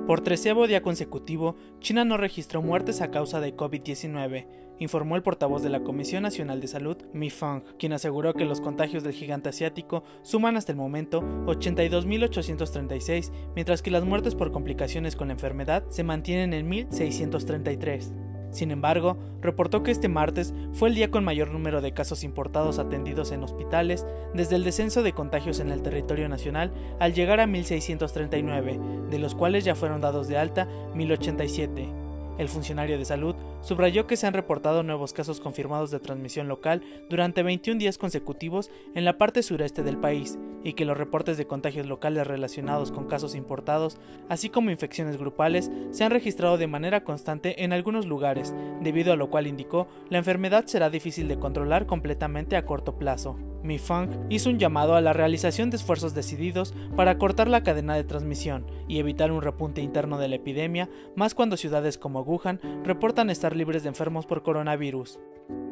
Por 13º día consecutivo, China no registró muertes a causa de COVID-19, informó el portavoz de la Comisión Nacional de Salud, Mi Feng, quien aseguró que los contagios del gigante asiático suman hasta el momento 82.836, mientras que las muertes por complicaciones con la enfermedad se mantienen en 1.633. Sin embargo, reportó que este martes fue el día con mayor número de casos importados atendidos en hospitales desde el descenso de contagios en el territorio nacional al llegar a 1.639, de los cuales ya fueron dados de alta 1.087. El funcionario de salud subrayó que se han reportado nuevos casos confirmados de transmisión local durante 21 días consecutivos en la parte sureste del país y que los reportes de contagios locales relacionados con casos importados, así como infecciones grupales, se han registrado de manera constante en algunos lugares, debido a lo cual indicó la enfermedad será difícil de controlar completamente a corto plazo. Mi Feng hizo un llamado a la realización de esfuerzos decididos para cortar la cadena de transmisión y evitar un repunte interno de la epidemia, más cuando ciudades como Wuhan reportan estar libres de enfermos por coronavirus.